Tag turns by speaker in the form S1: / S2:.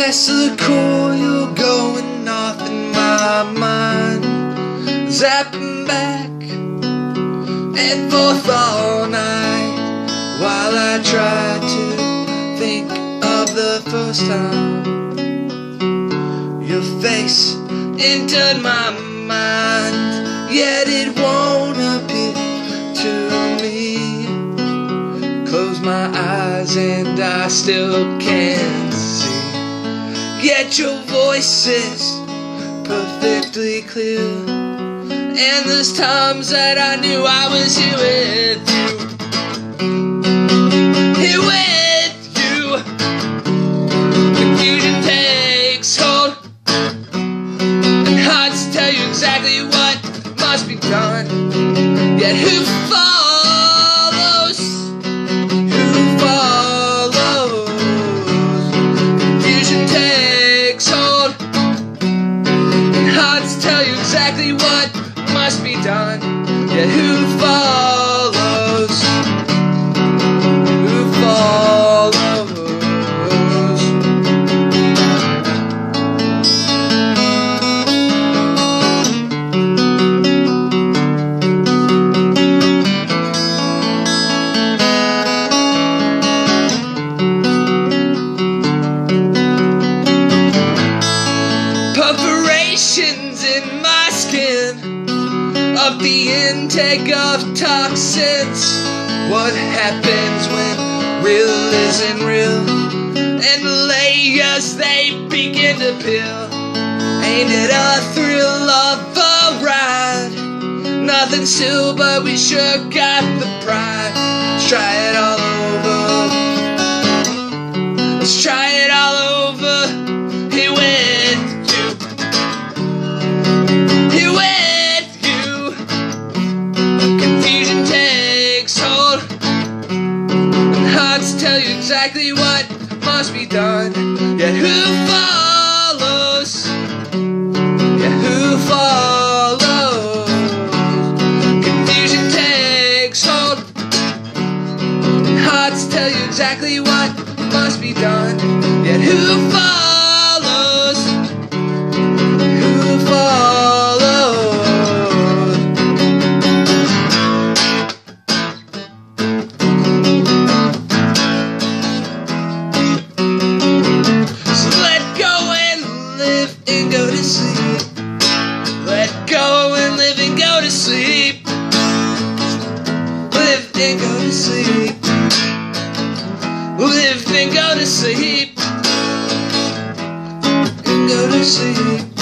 S1: press the coil going off in my mind, zapping back and forth all night while I try to think of the first time your face entered my mind, yet it won't appear to me. Close my eyes and I still can't see, yet your voice is perfectly clear. And there's times that I knew I was here with you, here with you. Confusion takes hold, and hearts tell you exactly what must be done, yet who follows? Who follows? Confusion takes hold, and hearts tell you exactly what must be done, yet who follows? Who follows? Perforations in my skin of the intake of toxins. What happens when real isn't real, and the layers they begin to peel? Ain't it a thrill of a ride? Nothing still, but we sure got the pride. Let's try it all over. Let's try it all over. Here with you, here with you. Confusion takes hold, and hearts tell you exactly what must be done, yet who follows? Yet who follows? Confusion takes hold, and hearts tell you exactly what must be done, yet who follows? Who follows? So let go and live and go to sleep. Let go and live and go to sleep. Live and go to sleep. Live and go to sleep. And go to sleep.